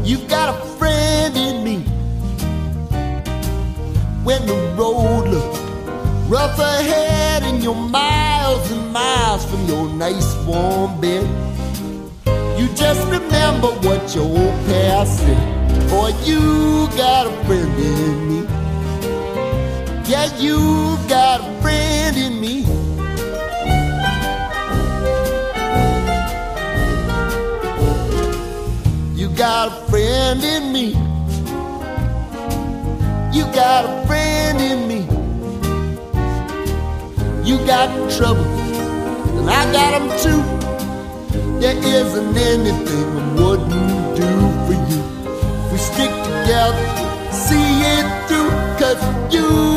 You got a friend in me. When the road looks rough ahead and you're miles and miles from your nice warm bed, you just remember what your old past said. Boy, you got a friend in me. Yeah, you got a friend in me. You got a friend in me. You got a friend in me. You got trouble, and I got them too. There isn't anything I wouldn't do for you. We stick together, see it through, 'cause you